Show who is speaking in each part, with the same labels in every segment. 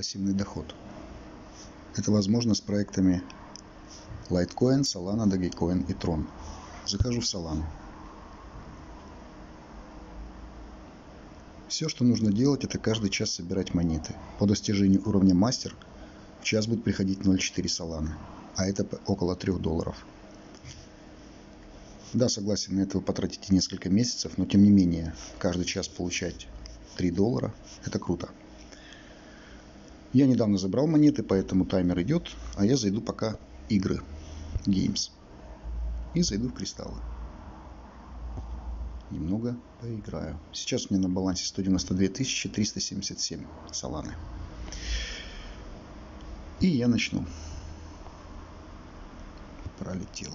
Speaker 1: пассивный доход. Это возможно с проектами Litecoin, Solana, Dogecoin и Tron. Захожу в Solana. Все, что нужно делать, это каждый час собирать монеты. По достижению уровня мастер в час будет приходить 0,4 Solana, а это около $3. Да, согласен, на это вы потратите несколько месяцев, но тем не менее, каждый час получать $3 – это круто. Я недавно забрал монеты, поэтому таймер идет, а я зайду пока игры, games, и зайду в кристаллы. Немного поиграю. Сейчас у меня на балансе 192 377 Solana. И я начну. Пролетел.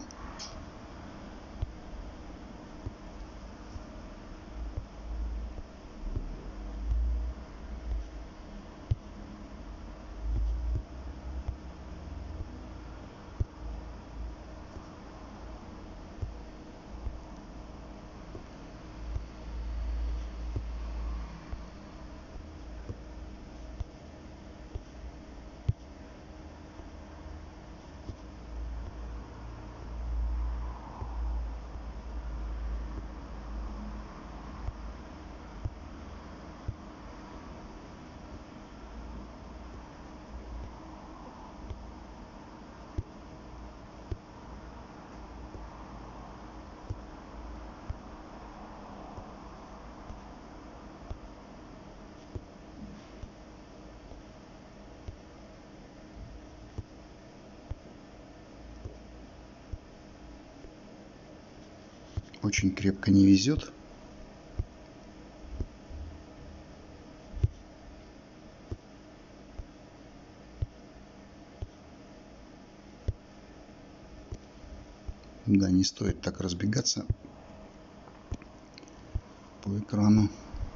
Speaker 1: Очень крепко не везет. Да, не стоит так разбегаться по экрану.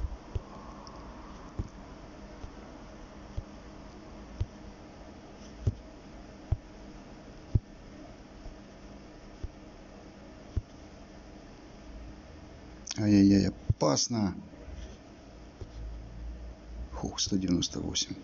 Speaker 1: Ай-яй-яй, опасно. Фух, 198.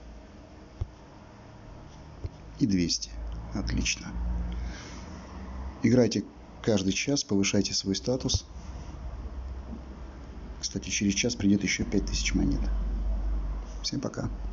Speaker 1: И 200. Отлично. Играйте каждый час, повышайте свой статус. Кстати, через час придет еще 5000 монет. Всем пока.